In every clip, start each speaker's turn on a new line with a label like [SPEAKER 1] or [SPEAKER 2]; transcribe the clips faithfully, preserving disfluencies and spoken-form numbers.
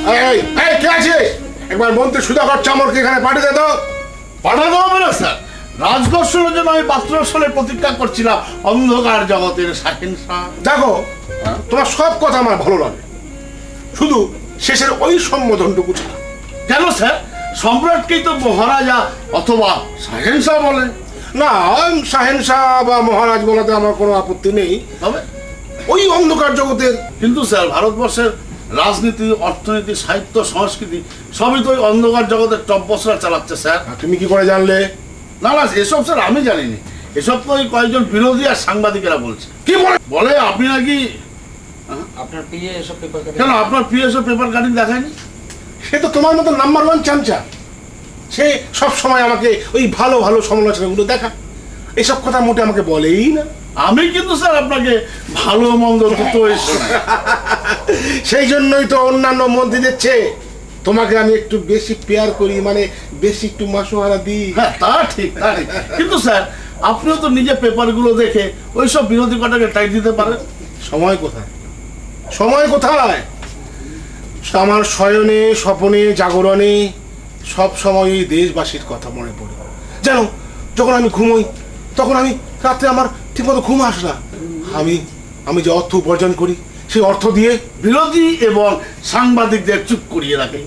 [SPEAKER 1] এই এই কে আছে? একবার মন্ত্রী সুধাকর চামরকে এখানে পাঠিয়ে দে তো।
[SPEAKER 2] পাঠাতে হবে না স্যার, রাজদর্শনের জন্য আমি বাস্তুদর্শনের প্রতিজ্ঞা করছিলাম অন্ধকার জগতের শাহিনশা।
[SPEAKER 1] দেখো তোমার সব কথা আমার ভালো লাগে, শুধু শেষের ওই সম্বোধনটুকু ছাড়া।
[SPEAKER 2] কেন স্যার? সম্রাটকেই তো মহারাজা অথবা শাহেনশা বলে।
[SPEAKER 1] না, শাহেনশাহ বা মহারাজ বলাতে আমার কোনো আপত্তি নেই,
[SPEAKER 2] তবে
[SPEAKER 1] ওই অন্ধকার জগতের।
[SPEAKER 2] কিন্তু স্যার ভারতবর্ষের রাজনীতি, অর্থনীতি, সাহিত্য, সংস্কৃতি সবই তো ওই অন্ধকার জগতের টপ বসরা চালাচ্ছে স্যার।
[SPEAKER 1] তুমি কি করে জানলে?
[SPEAKER 2] না না, এসব স্যার আমি জানিনি, এসব তো ওই কয়েকজন বিরোধী আর সাংবাদিকেরা বলছে।
[SPEAKER 1] কি বলে?
[SPEAKER 2] বলে আপনি নাকি
[SPEAKER 3] আপনার পিএ এসব পেপার কাটিং।
[SPEAKER 2] কেন আপনার প্রিয় এসব পেপার কাটিং দেখায়নি?
[SPEAKER 1] সে তো তোমার মতো নাম্বার ওয়ান চামচা, সে সব সময় আমাকে ওই ভালো ভালো সমালোচনাগুলো দেখা, এসব কথা মোটে আমাকে বলেই না।
[SPEAKER 2] আমি কিন্তু স্যার আপনাকে ভালো মন্দ দুটো শোনাই।
[SPEAKER 1] সেই জন্যই তো অন্যান্য মন্ত্রীদের চেয়ে তোমাকে আমি একটু বেশি পেয়ার করি, মানে বেশি একটু মাসোহারা দিই।
[SPEAKER 2] হ্যাঁ তা ঠিক, তা ঠিক। কিন্তু স্যার আপনিও তো নিজে পেপারগুলো দেখে ওই সব বিরোধী কটাকে টাইট দিতে পারেন।
[SPEAKER 1] সময় কোথায়? সময় কোথায়? আমার শয়নে, স্বপনে, জাগরণে সব সময় এই দেশবাসীর কথা মনে পড়ে। জানো, যখন আমি ঘুমোই তখন আমি রাত্রে আমার ঠিকমতো ঘুম আসে না। আমি আমি যে অর্থ উপার্জন করি সেই অর্থ দিয়ে
[SPEAKER 2] বিরোধী এবং সাংবাদিকদের চুপ করিয়ে রাখে।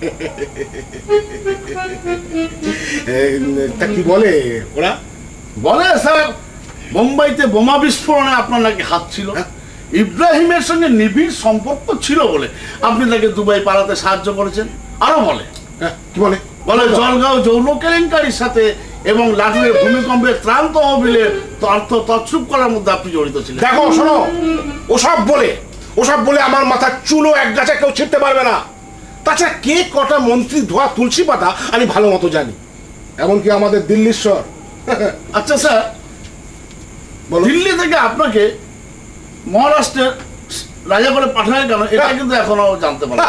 [SPEAKER 1] তা কি বলে ওরা?
[SPEAKER 2] বলে স্যার মুম্বাইতে বোমা বিস্ফোরণে আপনার নাকি হাত ছিল, ইব্রাহিমের সঙ্গে নিবিড় সম্পর্ক ছিল বলে আপনি তাকে দুবাই পালাতে সাহায্য করেছেন। আরো বলে
[SPEAKER 1] কি বলে
[SPEAKER 2] বলে জলগাঁও যৌন কেলেঙ্কারির সাথে এবং লাটুরের ভূমিকম্পে ত্রাণ তহবিলের অর্থ তছরূপ করার মধ্যে আপনি জড়িত ছিলেন।
[SPEAKER 1] দেখো শোনো, ওসব বলে ওসব বলে আমার মাথার চুলও এক গাছে কেউ ছিঁড়তে পারবে না। তাছাড়া কে কটা মন্ত্রী ধোয়া তুলসী পাতা আমি ভালো মতো জানি, এমনকি আমাদের দিল্লীশ্বর।
[SPEAKER 2] আচ্ছা স্যার, দিল্লি থেকে আপনাকে মহারাষ্ট্রের রাজা করে পাঠায় কেন এটা কিন্তু এখনো জানতে পারলাম।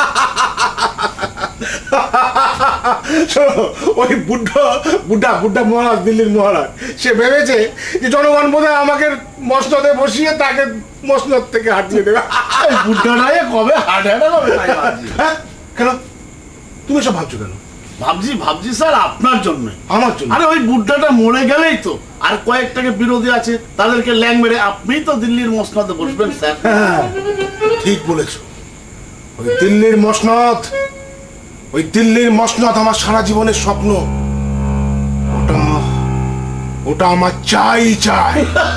[SPEAKER 1] ওই বুদ্ধ বুদ্ধা বুদ্ধা মহারাজ, দিল্লির মহারাজ, সে ভেবেছে যে জনগণ বোধহয় আমাকে মসনদে বসিয়ে তাকে মসনদ থেকে হাঁটিয়ে দেবে।
[SPEAKER 2] বুদ্ধটাই কবে হাট হাঁটা কবে?
[SPEAKER 1] হ্যাঁ কেন তুমি সব ভাবছো কেন?
[SPEAKER 2] ভাবছি ভাবছি স্যার আপনার জন্য।
[SPEAKER 1] আমার জন্য?
[SPEAKER 2] আরে ওই বুদ্ধটা মরে গেলেই তো আর কয়েকটাকে বিরোধী আছে তাদেরকে ল্যাং মেরে আপনিই তো দিল্লির মসনদে বসবেন স্যার।
[SPEAKER 1] হ্যাঁ ঠিক বলেছো, ওই দিল্লির মসনদ, ওই দিল্লির মসনদ আমার সারা জীবনের স্বপ্ন। ওটা ওটা আমার চাই চাই।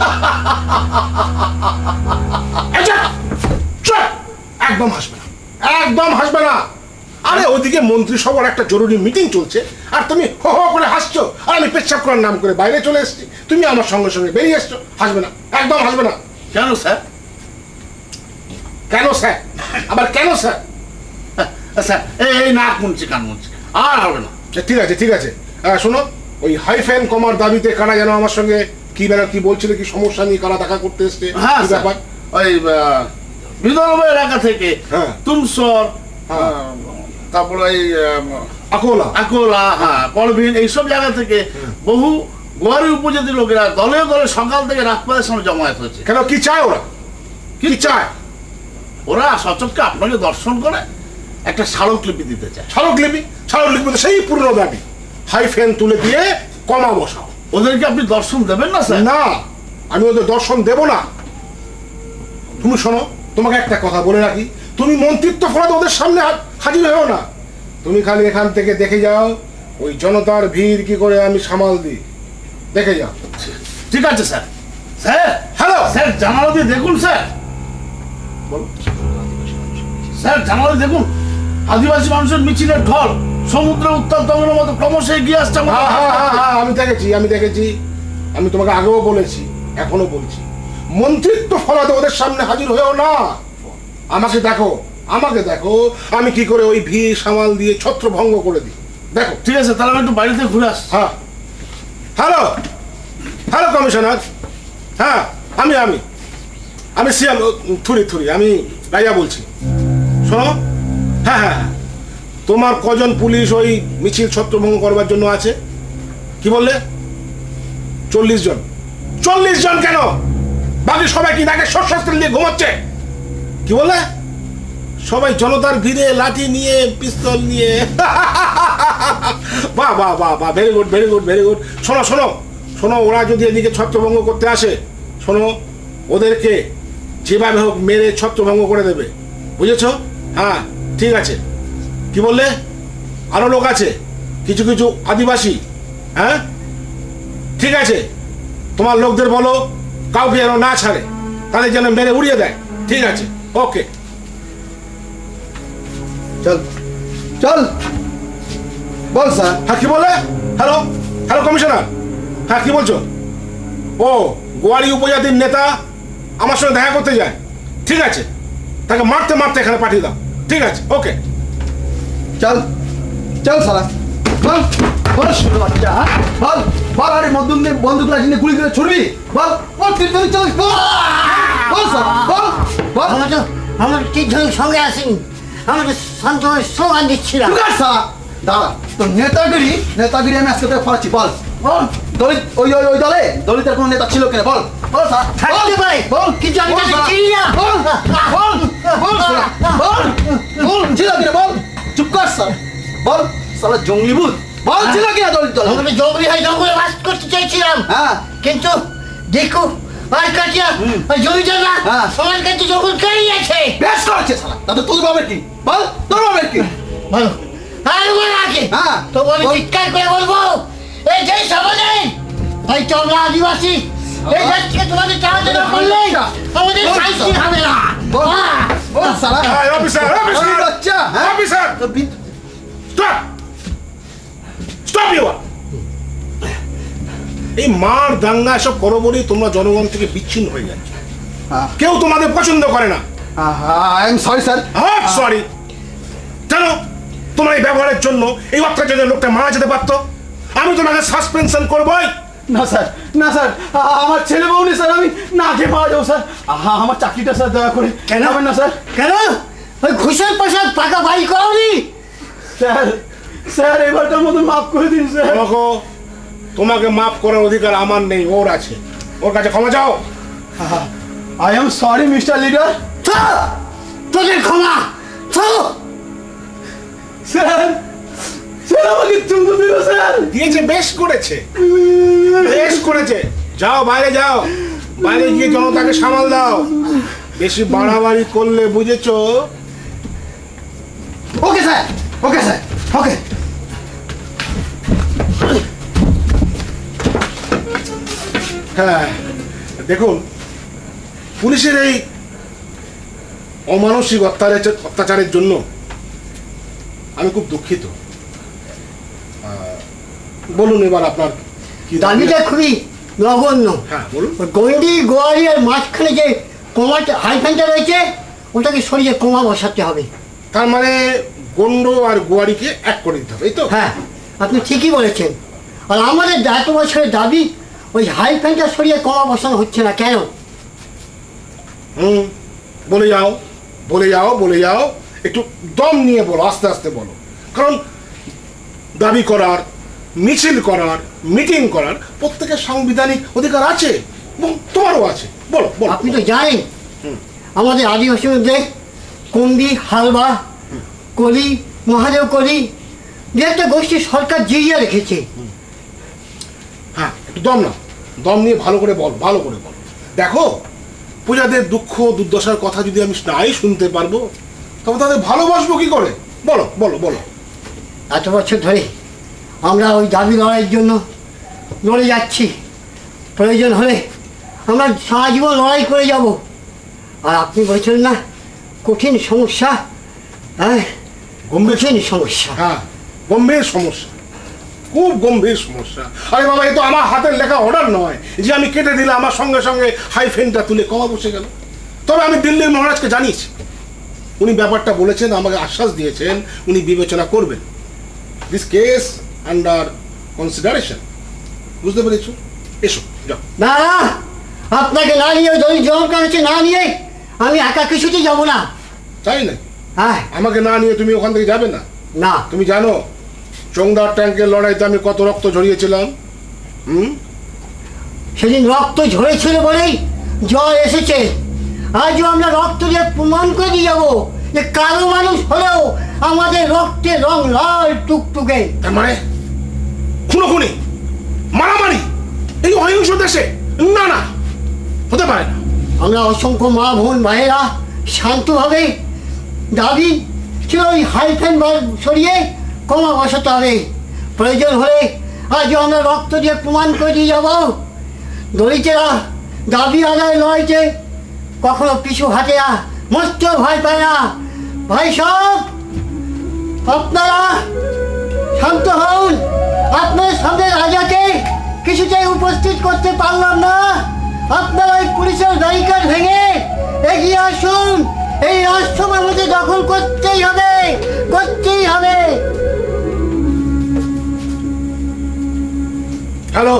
[SPEAKER 1] একদম হাসবে না, একদম হাসবে না। আরে ওদিকে মন্ত্রিসভার একটা জরুরি মিটিং চলছে আর তুমি হো হো করে হাসছো, আর আমি পেচ্ছাপ করার নাম করে বাইরে চলে এসেছি, তুমি আমার সঙ্গে সঙ্গে বেরিয়ে এসছো। হাসবে না, একদম হাসবে না।
[SPEAKER 2] কেন স্যার?
[SPEAKER 1] কেন স্যার? আবার কেন স্যার?
[SPEAKER 2] স্যার এই এই নাক মুনছি কান মুনছি আর হবে না।
[SPEAKER 1] ঠিক আছে ঠিক আছে, শোনো, ওই হাইফেন কমার দাবিতে কারা যেন আমার সঙ্গে কি বেলা কি বলছিল, কি সমস্যা নিয়ে কারা দেখা করতে এসছে?
[SPEAKER 2] হ্যাঁ
[SPEAKER 1] কি ব্যাপার?
[SPEAKER 2] ওই বিদর্ভ এলাকা থেকে তুমসর, তারপরে ওই
[SPEAKER 1] আকোলা
[SPEAKER 2] আকোলা, হ্যাঁ পরবিন, এইসব জায়গা থেকে বহু গোয়ারি উপজাতি লোকেরা দলে দলে সকাল থেকে রাত পর্যন্ত সামনে জমায়েত হয়েছে।
[SPEAKER 1] কেন, কি চায় ওরা? কি চায়
[SPEAKER 2] ওরা? সচক্ষে আপনাকে দর্শন করে একটা স্মারকলিপি দিতে চায়।
[SPEAKER 1] স্মারকলিপি? স্মারকলিপি তো সেই পুরনো দাবি, হাইফেন তুলে দিয়ে কমা বসাও।
[SPEAKER 2] ওদেরকে আপনি দর্শন দেবেন না স্যার?
[SPEAKER 1] না, আমি ওদের দর্শন দেব না। তুমি শোনো, তোমাকে একটা কথা বলে রাখি, তুমি মন্ত্রিত্ব ফলাতে ওদের সামনে হাজির হও না। তুমি খালি এখান থেকে দেখে যাও ওই জনতার ভিড় কি করে আমি সামাল দিই, দেখে যাও।
[SPEAKER 2] ঠিক আছে স্যার। স্যার
[SPEAKER 1] হ্যালো
[SPEAKER 2] স্যার, জানালা দিয়ে দেখুন স্যার।
[SPEAKER 1] বলো
[SPEAKER 2] স্যার জানালা দেখুন, আদিবাসী মানুষের মিছিলের ঢল সমুদ্রের উত্তাল তরঙ্গের মতো ক্রমশ এগিয়ে আসছে।
[SPEAKER 1] হ্যাঁ হ্যাঁ হ্যাঁ হ্যাঁ আমি দেখেছি আমি দেখেছি আমি তোমাকে আগেও বলেছি, এখনো বলছি, মন্ত্রিত্ব ফলাতে ওদের সামনে হাজির হয়েও না। আমাকে দেখো, আমাকে দেখো আমি কি করে ওই ভিড় সামাল দিয়ে ছত্রভঙ্গ করে দিই, দেখো।
[SPEAKER 2] ঠিক আছে, তাহলে আমি একটু বাড়িতে ঘুরে আসছি।
[SPEAKER 1] হ্যাঁ হ্যালো হ্যালো কমিশনার, হ্যাঁ আমি আমি আমি সিএম থুরি থুরি আমি রাজা বলছি। শোনো, হ্যাঁ হ্যাঁ হ্যাঁ তোমার কজন পুলিশ ওই মিছিল ছত্রভঙ্গ করবার জন্য আছে? কি বললে? চল্লিশ জন? চল্লিশ জন কেন? বাকি সবাই কি নাকি শস্ত্র নিয়ে ঘুমাচ্ছে? কি বললে? সবাই জনতার ভিড়ে লাঠি নিয়ে পিস্তল নিয়ে বাহ বাহ বাহ বাহ very good very good very good. শোনো শোনো শোনো, ওরা যদি এদিকে ছত্রভঙ্গ করতে আসে, শোনো ওদেরকে যেভাবে হোক মেরে ছত্রভঙ্গ করে দেবে, বুঝেছো? হ্যাঁ ঠিক আছে। কি বললে? আরো লোক আছে, কিছু কিছু আদিবাসী। হ্যাঁ ঠিক আছে, তোমার লোকদের বলো কাউকে যেন না ছাড়ে, তাদের যেন মেরে উড়িয়ে দেয়। ঠিক আছে, ওকে।
[SPEAKER 4] চল চল বল স্যার।
[SPEAKER 1] হ্যাঁ কি বলে? হ্যালো হ্যালো কমিশনার, হ্যাঁ কি বলছো? ও গোয়ারি উপজাতির নেতা আমার সঙ্গে দেখা করতে যায়, ঠিক আছে, তাকে মারতে মারতে এখানে পাঠিয়ে দাও। ঠিক আছে, ওকে।
[SPEAKER 4] চল চল সালা বল বল শুরু বাচ্চা হ্যাঁ বল বল। আরে বন্দুক নিয়ে বন্দুক লাঠি নিয়ে গুলি করে ছুড়বি বল বল। তুই তুই চল বল বল সালা বল বল।
[SPEAKER 5] আমরা তো আমরা তিনজনের সঙ্গে আসেনি, আমরা তো শান্তভাবে স্লোগান দিচ্ছিলাম।
[SPEAKER 4] তুই কার সালা দাঁড়া, তোর নেতাগিরি নেতাগিরি আমি আজকে তোকে ফলাচ্ছি। বল বল দলিত ওই ওই ওই দলে দলিতের কোনো নেতা ছিল কিনা বল বল সালা
[SPEAKER 5] থাকতে পারে
[SPEAKER 4] বল।
[SPEAKER 5] কিন্তু আমি
[SPEAKER 4] বল
[SPEAKER 5] তাকে
[SPEAKER 4] সালা।
[SPEAKER 5] চিনি না।
[SPEAKER 4] বল বল বল সালা বল বল ছিল কিনা বল। চুপ কর সালা বল সালা জঙ্গলি ভূত বল ছিল কিনা দলিত দল।
[SPEAKER 5] আমরা জঙ্গলি হয়ে জঙ্গলে বাস করতে চাইছিলাম,
[SPEAKER 4] হ্যাঁ
[SPEAKER 5] কিন্তু দেখো আর কাটিয়া জমিদাররা
[SPEAKER 4] হ্যাঁ।
[SPEAKER 5] আমার কাছে জঙ্গল কেড়ে আছে।
[SPEAKER 4] বেশ করেছে সালা। তাতে তোর বাবার কি বল, তোর বাবার কি?
[SPEAKER 5] বলো আর বল আগে
[SPEAKER 4] হ্যাঁ।
[SPEAKER 5] তো বলে
[SPEAKER 4] বল।
[SPEAKER 5] চিৎকার করে বলবো এই যে সমাজে তাই তো আমরা আদিবাসী এই দেশ থেকে তোমাদের চালাতে না করলে আমাদের
[SPEAKER 4] বল।
[SPEAKER 5] শান্তি হবে না।
[SPEAKER 4] বল
[SPEAKER 5] আহ!
[SPEAKER 4] বল সালা।
[SPEAKER 1] হ্যাঁ, অফিসার অফিসার
[SPEAKER 4] আমি বাচ্চা হ্যাঁ
[SPEAKER 1] অফিসার
[SPEAKER 4] তো বিদ-
[SPEAKER 1] স্টপ স্টপ ইউ। এই মার দাঙ্গা সব করো বলেই তোমরা জনগণ থেকে বিচ্ছিন্ন হয়ে যাচ্ছ,
[SPEAKER 4] হ্যাঁ
[SPEAKER 1] কেউ তোমাদের পছন্দ করে না।
[SPEAKER 4] I am sorry sir.
[SPEAKER 1] হ্যাঁ সরি। জানো তোমার এই ব্যবহারের জন্য এই অত্যাচারের লোকটা মারা যেতে পারতো। আমি তোমাকে সাসপেনশন করবোই।
[SPEAKER 4] না স্যার না স্যার আ- আমার ছেলে বউ নেই স্যার, আমি না খেয়ে পাওয়া যাবো স্যার। আহা, আমার চাকরিটা স্যার দয়া করে
[SPEAKER 5] কেন?
[SPEAKER 4] হবেন না স্যার।
[SPEAKER 5] কেন ওই ঘুষের প্রসাদ পাকা বাড়ি করনি?
[SPEAKER 4] স্যার স্যার এবারটার মতো মাফ করে দিন স্যার।
[SPEAKER 1] তোমাকে তোমাকে মাফ করার অধিকার আমার নেই, ওর আছে। ওর কাছে ক্ষমা চাও।
[SPEAKER 4] I am sorry mister leader.
[SPEAKER 5] তোদের ক্ষমা তো
[SPEAKER 4] স্যার স্যার আমাকে চুমু দিল স্যার।
[SPEAKER 1] দিয়েছে, বেশ করেছে বেশ করেছে। যাও বাইরে যাও, বাইরে গিয়ে জনতাকে সামাল দাও। বেশি বাড়াবাড়ি করলে বুঝেছো?
[SPEAKER 4] Okay sir okay sir okay.
[SPEAKER 1] হ্যাঁ দেখুন, পুলিশের এই অমানসিক অত্যাচার অত্যাচারের জন্য আমি খুব দুঃখিত। আহ, বলুন এবার আপনার কি দাবি?
[SPEAKER 5] দাবিটা খুবই নগণ্য।
[SPEAKER 1] হ্যাঁ বলুন।
[SPEAKER 5] ওই গন্ডি গোয়ারি আর মাঝখানে যে কোমাটা হাইফেনটা রয়েছে ওটাকে সরিয়ে কোমা বসাতে হবে।
[SPEAKER 1] তার মানে গন্ড আর গোয়ারিকে এক করে দিতে হবে, এই তো?
[SPEAKER 5] হ্যাঁ আপনি ঠিকই বলেছেন। আর আমাদের এত বছরের দাবি ওই হাইফেনটা সরিয়ে কোমা বসানো হচ্ছে না কেন?
[SPEAKER 1] হুম বলে যাও বলে যাও বলে যাও, একটু দম নিয়ে বলো, আস্তে আস্তে বলো। কারণ দাবি করার, মিছিল করার, মিটিং করার প্রত্যেকের সাংবিধানিক অধিকার আছে এবং তোমারও আছে। বলো বলো।
[SPEAKER 5] আপনি তো জানেন আমাদের আদিবাসী মধ্যে কুম্বি, হালবা, কলি, মহাদেব কলি দু একটা গোষ্ঠী সরকার জিরিয়ে রেখেছে।
[SPEAKER 1] হ্যাঁ একটু দম না, দম নিয়ে ভালো করে বল, ভালো করে বল। দেখো প্রজাদের দুঃখ দুর্দশার কথা যদি আমি নাই শুনতে পারবো তবে তাদের ভালোবাসবো কি করে? বলো বলো বলো।
[SPEAKER 5] এত বছর ধরে আমরা ওই দাবি লড়াইয়ের জন্য লড়ে যাচ্ছি, প্রয়োজন হলে আমরা সারা জীবন লড়াই করে যাব। আর আপনি বলছেন না কঠিন সমস্যা, হ্যাঁ
[SPEAKER 1] গম্ভীর
[SPEAKER 5] কঠিন সমস্যা।
[SPEAKER 1] হ্যাঁ গম্ভীর সমস্যা, খুব গম্ভীর সমস্যা। আরে বাবা, এ তো আমার হাতের লেখা অর্ডার নয় যে আমি কেটে দিলে আমার সঙ্গে সঙ্গে হাইফেনটা তুলে কমা বসে গেল। তবে আমি দিল্লির মহারাজকে জানিয়েছি, উনি ব্যাপারটা বলেছেন, আমাকে আশ্বাস দিয়েছেন উনি বিবেচনা করবেন। This case under consideration. বুঝতে পেরেছো? এসো যাও।
[SPEAKER 5] না না, আপনাকে না নিয়ে ওই জমকা হচ্ছে না নিয়ে আমি একা কিছুতেই যাবো না।
[SPEAKER 1] তাই না?
[SPEAKER 5] হ্যাঁ
[SPEAKER 1] আমাকে না নিয়ে তুমি ওখান থেকে যাবে না?
[SPEAKER 5] না,
[SPEAKER 1] তুমি জানো চোংদার ট্যাঙ্কের লড়াইতে আমি কত রক্ত ঝরিয়েছিলাম? হুম
[SPEAKER 5] সেদিন রক্ত ঝরেছিল বলেই জয় এসেছে। আজও আমরা রক্ত দিয়ে প্রমাণ করে দিয়ে যাবো যে কালো মানুষ হলেও আমাদের রক্তে রং লাল টুকটুকে।
[SPEAKER 1] তার মানে খুনোখুনি, মারামারি এই অহিংস দেশে না, না হতে পারে না।
[SPEAKER 5] আমরা অসংখ্য মা বোন ভাইয়েরা শান্তভাবে দাবি ছিল ওই হাইফেন সরিয়ে কমা বসাতে হবে। প্রয়োজন হলে আজও আমরা রক্ত দিয়ে প্রমাণ করে দিয়ে যাবো। দলিতেরা দাবি আদায় লড়াইতে কখনো পিছু হাঁটে না, মরতেও ভয় পায় না। ভাই সব আপনারা শান্ত হন। আপনার সামনে রাজাকে কিছুতেই উপস্থিত করতে পারলাম না। আপনারা ওই পুলিশের ব্যারিকেড ভেঙে এগিয়ে আসুন। এই রাষ্ট্র আমাদের দখল করতেই হবে, করতেই হবে।
[SPEAKER 1] হ্যালো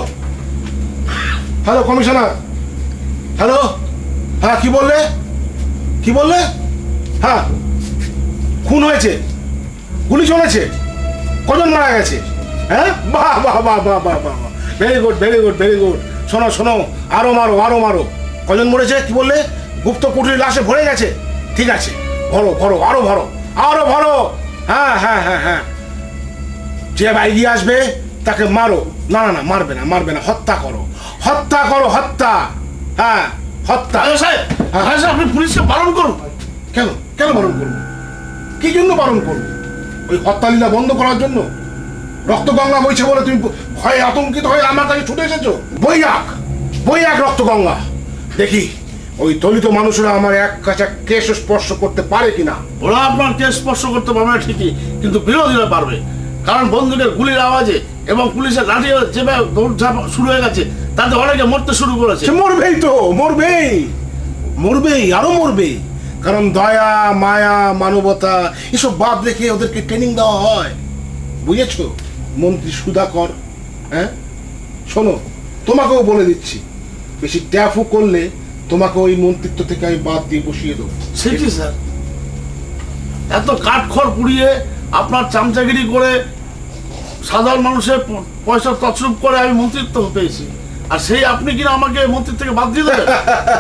[SPEAKER 1] হ্যালো কমিশনার, হ্যালো, হ্যাঁ কি বললে, কি বললে? হ্যাঁ খুন হয়েছে, গুলি চলেছে, কজন মারা গেছে? হ্যাঁ বাহ বাহ বাহ বাহ বাহ বাহ, very good very good very good. শোনো শোনো, আরো মারো আরো মারো। কজন মরেছে কি বললে? গুপ্ত কুটির লাশে ভরে গেছে। ঠিক আছে, ভরো ভরো আরো ভরো আরো ভরো। হ্যাঁ হ্যাঁ হ্যাঁ হ্যাঁ, যে এগিয়ে আসবে তাকে মারো। না না না, মারবে না মারবে না, হত্যা করো হত্যা করো হত্যা। হ্যাঁ হত্যা।
[SPEAKER 2] সাহেব আপনি পুলিশকে বারণ করুন।
[SPEAKER 1] কেন কেন বারণ করবো? কি জন্য বারণ করবো? ওই হত্যালীলা বন্ধ করার জন্য? রক্ত গঙ্গা বইছে বলে তুমি ভয়ে আতঙ্কিত হয়ে আমার কাছে ছুটে এসেছো? বইয়াক বইয়াক রক্ত গঙ্গা। দেখি ওই দলিত মানুষরা আমার এক কাছে কেশ স্পর্শ করতে পারে কিনা।
[SPEAKER 2] ওরা আপনার কেস স্পর্শ করতে পারবে না ঠিকই, কিন্তু বিরোধীরা পারবে। কারণ বন্দুকের গুলির আওয়াজে এবং পুলিশের লাঠি যেভাবে দৌড়ঝাঁপ শুরু হয়ে গেছে, তাতে অনেকে মরতে শুরু করেছে।
[SPEAKER 1] মরবেই তো, মরবেই মরবেই আরো মরবেই। কারণ দয়া মায়া মানবতা এসব বাদ রেখে ওদেরকে ট্রেনিং দেওয়া হয়, বুঝেছো মন্ত্রী সুধাকর? হ্যাঁ শোনো, তোমাকেও বলে দিচ্ছি, বেশি ট্যাফু করলে তোমাকে ওই মন্ত্রিত্ব থেকে আমি বাদ দিয়ে বসিয়ে দেবো।
[SPEAKER 2] সেটি স্যার, এত কাঠখড় পুড়িয়ে আপনার চামচাগিরি করে সাধারণ মানুষের পয়সা তছরূপ করে আমি মন্ত্রিত্ব পেয়েছি, আর সেই আপনি কিনা আমাকে মন্ত্রী থেকে বাদ দিয়ে দেবেন?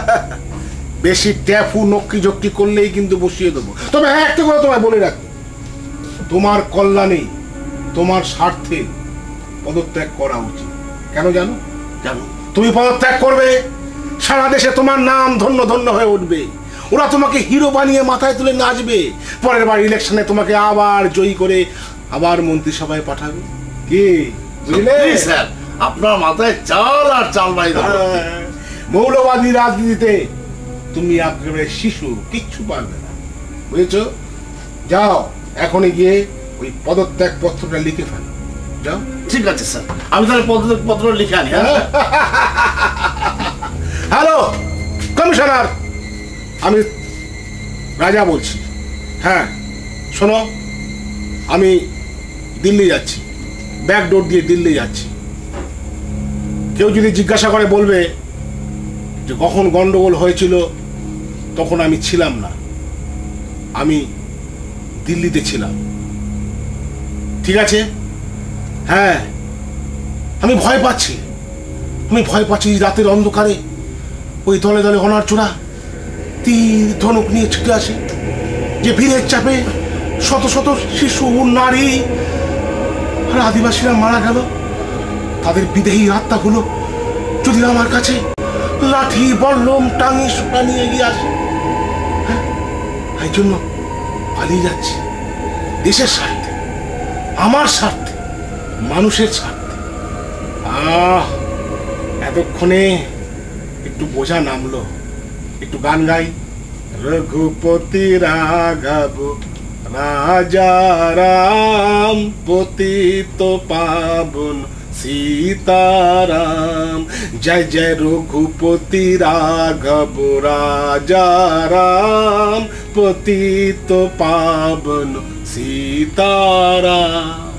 [SPEAKER 1] বেশি ট্যাফু নক্কি জক্কি করলেই কিন্তু বসিয়ে দেবো। তবে হ্যাঁ, একটা কথা তোমায় বলে রাখি, তোমার কল্যাণে তোমার স্বার্থে পদত্যাগ করা উচিত। কেন জানো?
[SPEAKER 2] জানো?
[SPEAKER 1] তুমি পদত্যাগ করবে, সারা দেশে তোমার নাম ধন্য ধন্য হয়ে উঠবে। ওরা তোমাকে হিরো বানিয়ে মাথায় তুলে নাচবে। পরের বার ইলেকশনে তোমাকে আবার জয়ী করে আবার মন্ত্রিসভায় পাঠাবে। কি বুঝলে
[SPEAKER 2] স্যার, আপনার মাথায় চাল আর চাল বাই দেবো।
[SPEAKER 1] মৌলবাদী রাজনীতিতে তুমি একেবারে শিশু, কিচ্ছু পারবে না, বুঝেছো? যাও এখনই গিয়ে ওই পদত্যাগ পত্রটা লিখে ফেলো, যাও।
[SPEAKER 2] ঠিক আছে স্যার, আমি তাহলে পদত্যাগ পত্র লিখে আনি।
[SPEAKER 1] হ্যালো কমিশনার, আমি রাজা বলছি। হ্যাঁ শোনো, আমি দিল্লি যাচ্ছি, ব্যাক ডোর দিয়ে দিল্লি যাচ্ছি। কেউ যদি জিজ্ঞাসা করে বলবে যে কখন গন্ডগোল হয়েছিল, তখন আমি ছিলাম না, আমি দিল্লিতে ছিলাম। ঠিক আছে? হ্যাঁ, আমি ভয় পাচ্ছি, আমি ভয় পাচ্ছি রাতের অন্ধকারে ওই দলে দলে অনার্যরা তীর ধনুক নিয়ে ছুটে আসে, যে ভিড়ের চাপে শত শত শিশু নারী আর আদিবাসীরা মারা গেল। তাদের বিদেহী আত্মাগুলো যদি আমার কাছে লাঠি বল্লম টাঙি সুটা নিয়ে এগিয়ে আসে, হ্যাঁ এই জন্য পালিয়ে যাচ্ছি, দেশের স্বার্থে, আমার স্বার্থে, মানুষের স্বার্থে। আহ এতক্ষণে একটু বোঝা নামলো, একটু গান গাই। রঘুপতি রাঘব রাজা রাম পতিত পাবন সীতারাম, জয় জয় রঘুপতি রাঘব রাজা রাম পতিত পাবন সীতারাম।